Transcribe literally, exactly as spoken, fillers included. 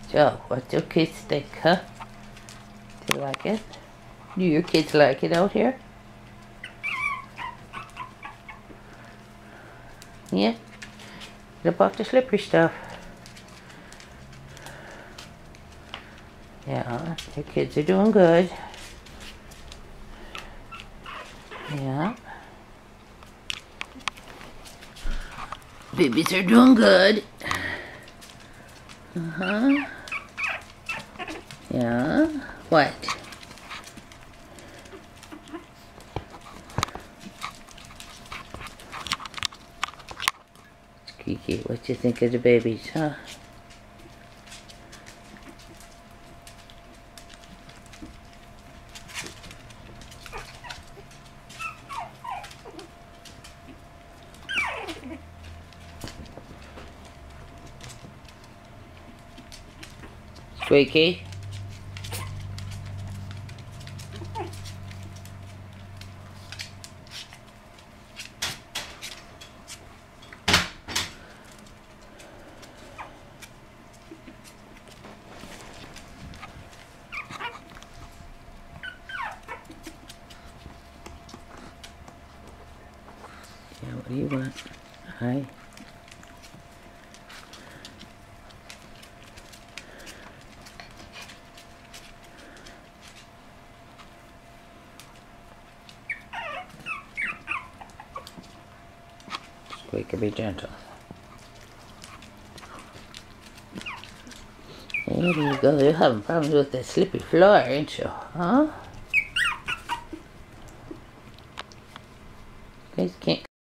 So, what do kids think, huh? Do you like it? Do your kids like it out here? Yeah? What about the slippery stuff? Yeah, your kids are doing good. Yeah. Babies are doing good. Uh-huh. Yeah. What? Kiki, what you think of the babies, huh? Squeaky? Yeah, what do you want? Hi. Squeaky, be gentle. There you go. You're having problems with that slippy floor, ain't you? Huh? You guys can't